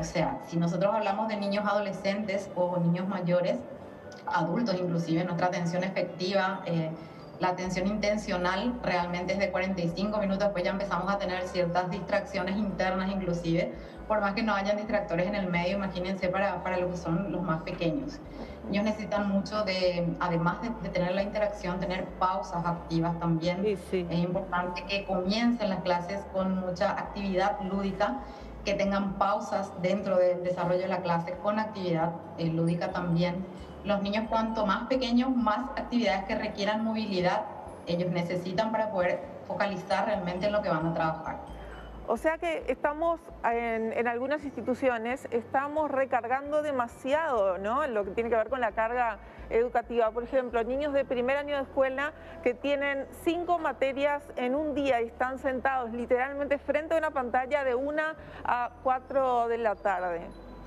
O sea, si nosotros hablamos de niños adolescentes o niños mayores, adultos inclusive, nuestra atención efectiva, la atención intencional realmente es de 45 minutos, después ya empezamos a tener ciertas distracciones internas inclusive, por más que no hayan distractores en el medio, imagínense para lo que son los más pequeños. Ellos necesitan mucho de, además de tener la interacción, tener pausas activas también. Y sí. Es importante que comiencen las clases con mucha actividad lúdica, que tengan pausas dentro del desarrollo de la clase con actividad lúdica también. Los niños cuanto más pequeños, más actividades que requieran movilidad ellos necesitan para poder focalizar realmente en lo que van a trabajar. O sea que estamos en algunas instituciones, estamos recargando demasiado, ¿no? En lo que tiene que ver con la carga educativa. Por ejemplo, niños de primer año de escuela que tienen 5 materias en un día y están sentados literalmente frente a una pantalla de 1 a 4 de la tarde.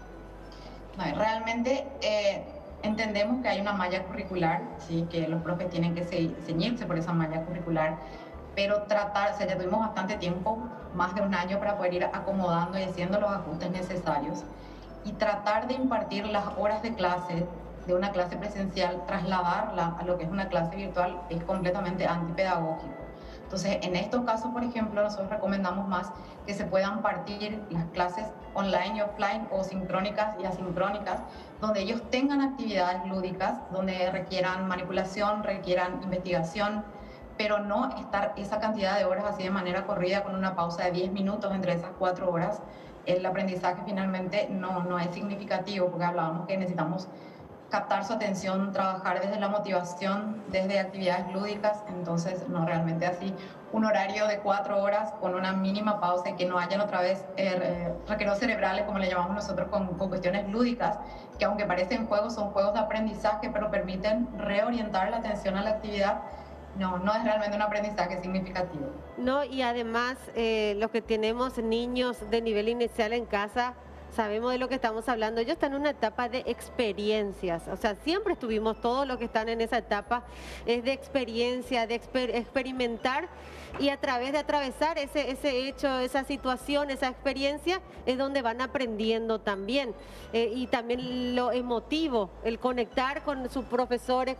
No, realmente entendemos que hay una malla curricular, ¿sí? Que los profes tienen que ceñirse por esa malla curricular, pero tratar, o sea, ya tuvimos bastante tiempo, más de un año, para poder ir acomodando y haciendo los ajustes necesarios y tratar de impartir las horas de clase de una clase presencial, trasladarla a lo que es una clase virtual es completamente antipedagógico. Entonces, en estos casos, por ejemplo, nosotros recomendamos más que se puedan partir las clases online y offline o sincrónicas y asincrónicas, donde ellos tengan actividades lúdicas, donde requieran manipulación, requieran investigación, pero no estar esa cantidad de horas así de manera corrida con una pausa de 10 minutos entre esas 4 horas. El aprendizaje finalmente no es significativo, porque hablábamos que necesitamos captar su atención, trabajar desde la motivación, desde actividades lúdicas, entonces no realmente así un horario de 4 horas con una mínima pausa y que no hayan otra vez recreos cerebrales, como le llamamos nosotros, con cuestiones lúdicas, que aunque parecen juegos, son juegos de aprendizaje, pero permiten reorientar la atención a la actividad. No es realmente un aprendizaje significativo. No, y además los que tenemos niños de nivel inicial en casa, sabemos de lo que estamos hablando. Ellos están en una etapa de experiencias, o sea, siempre estuvimos, todos los que están en esa etapa, es de experiencia, de experimentar, y a través de atravesar ese hecho, esa situación, esa experiencia, es donde van aprendiendo también. Y también lo emotivo, el conectar con sus profesores,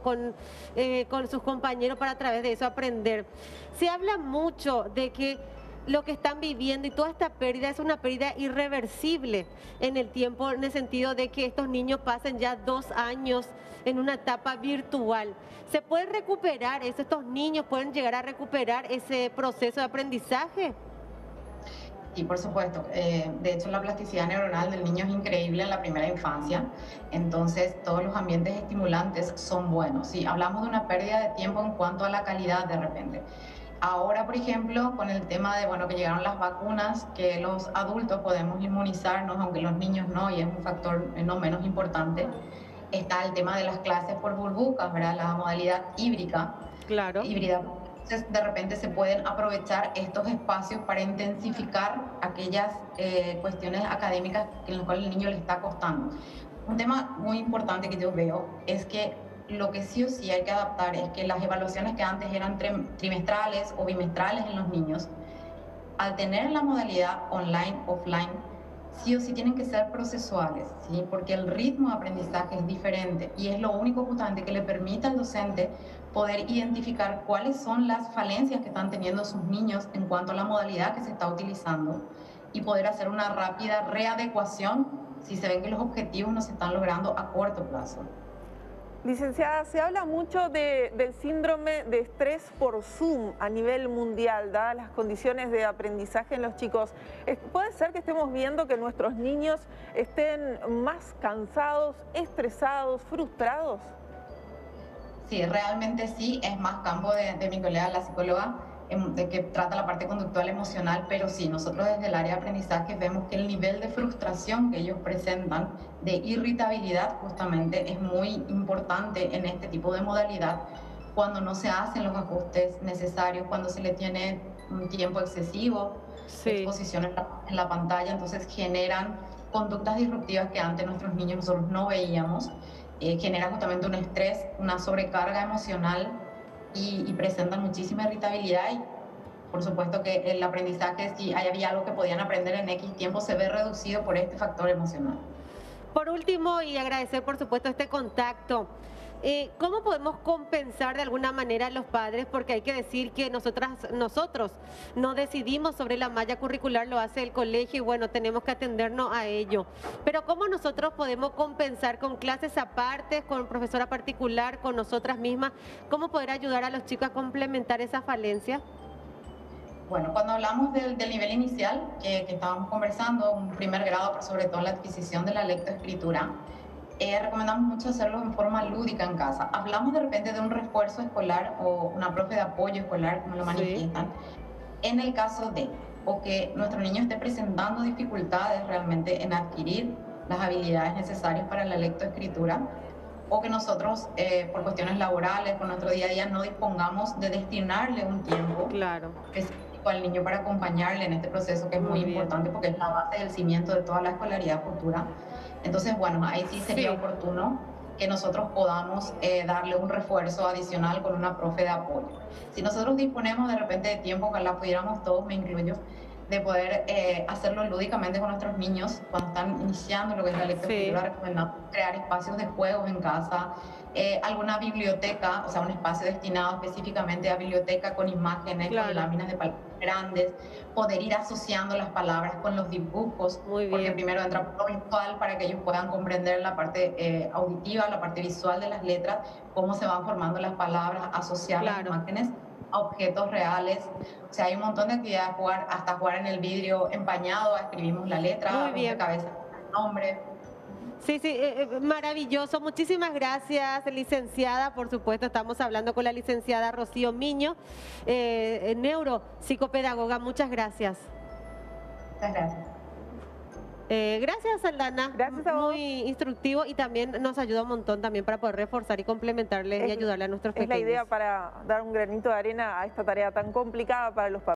con sus compañeros, para a través de eso aprender. Se habla mucho de que lo que están viviendo y toda esta pérdida es una pérdida irreversible en el tiempo, en el sentido de que estos niños pasen ya 2 años en una etapa virtual. ¿Se puede recuperar eso? ¿Estos niños pueden llegar a recuperar ese proceso de aprendizaje? Y por supuesto, de hecho la plasticidad neuronal del niño es increíble en la primera infancia, entonces todos los ambientes estimulantes son buenos. Si hablamos de una pérdida de tiempo en cuanto a la calidad de repente. Ahora, por ejemplo, con el tema de, bueno, que llegaron las vacunas, que los adultos podemos inmunizarnos, aunque los niños no, y es un factor no menos importante, está el tema de las clases por burbujas, ¿verdad? La modalidad Claro. híbrida. Entonces, de repente se pueden aprovechar estos espacios para intensificar aquellas cuestiones académicas en las cuales el niño le está costando. Un tema muy importante que yo veo es que lo que sí o sí hay que adaptar es que las evaluaciones que antes eran trimestrales o bimestrales en los niños, al tener la modalidad online, offline, sí o sí tienen que ser procesuales, ¿sí? Porque el ritmo de aprendizaje es diferente y es lo único justamente que le permite al docente poder identificar cuáles son las falencias que están teniendo sus niños en cuanto a la modalidad que se está utilizando y poder hacer una rápida readecuación si se ven que los objetivos no se están logrando a corto plazo. Licenciada, se habla mucho del síndrome de estrés por Zoom a nivel mundial, dadas las condiciones de aprendizaje en los chicos. ¿Puede ser que estemos viendo que nuestros niños estén más cansados, estresados, frustrados? Sí, realmente sí, es más campo de mi colega, la psicóloga, de que trata la parte conductual emocional, pero sí, nosotros desde el área de aprendizaje vemos que el nivel de frustración que ellos presentan, de irritabilidad justamente, es muy importante en este tipo de modalidad, cuando no se hacen los ajustes necesarios, cuando se le tiene un tiempo excesivo de Sí. exposición en la pantalla, entonces generan conductas disruptivas que antes nuestros niños nosotros no veíamos, genera justamente un estrés, una sobrecarga emocional y presentan muchísima irritabilidad y por supuesto que el aprendizaje, si había algo que podían aprender en X tiempo, se ve reducido por este factor emocional. Por último, y agradecer por supuesto este contacto, ¿cómo podemos compensar de alguna manera a los padres? Porque hay que decir que nosotros no decidimos sobre la malla curricular, lo hace el colegio y bueno, tenemos que atendernos a ello. Pero ¿cómo nosotros podemos compensar con clases aparte, con profesora particular, con nosotras mismas? ¿Cómo poder ayudar a los chicos a complementar esa falencia? Bueno, cuando hablamos del nivel inicial que estábamos conversando, un primer grado, pero sobre todo en la adquisición de la lectoescritura, recomendamos mucho hacerlo en forma lúdica en casa. Hablamos de repente de un refuerzo escolar o una profe de apoyo escolar, como lo manifiestan, en el caso de o que nuestro niño esté presentando dificultades realmente en adquirir las habilidades necesarias para la lectoescritura, o que nosotros, por cuestiones laborales, por nuestro día a día, no dispongamos de destinarle un tiempo específico al niño para acompañarle en este proceso, que es muy importante porque es la base del cimiento de toda la escolaridad futura. Entonces, bueno, ahí sí sería oportuno que nosotros podamos darle un refuerzo adicional con una profe de apoyo. Si nosotros disponemos de repente de tiempo, ojalá pudiéramos todos, me incluyo, de poder hacerlo lúdicamente con nuestros niños cuando están iniciando lo que es la lectoescritura, recomendamos crear espacios de juegos en casa, alguna biblioteca, o sea, un espacio destinado específicamente a biblioteca con imágenes, con láminas de palabras grandes, poder ir asociando las palabras con los dibujos, porque primero entra lo visual para que ellos puedan comprender la parte auditiva, la parte visual de las letras, cómo se van formando las palabras, asociar las imágenes a objetos reales. O sea, hay un montón de actividades, hasta jugar en el vidrio empañado, escribimos la letra, de cabeza el nombre. Sí, maravilloso. Muchísimas gracias, licenciada. Por supuesto, estamos hablando con la licenciada Rocío Miño, neuropsicopedagoga. Muchas gracias. Muchas gracias. Gracias, Aldana. Gracias a vos. Muy instructivo y también nos ayuda un montón también para poder reforzar y complementarle y ayudarle a nuestros pequeños. Es la idea para dar un granito de arena a esta tarea tan complicada para los papás.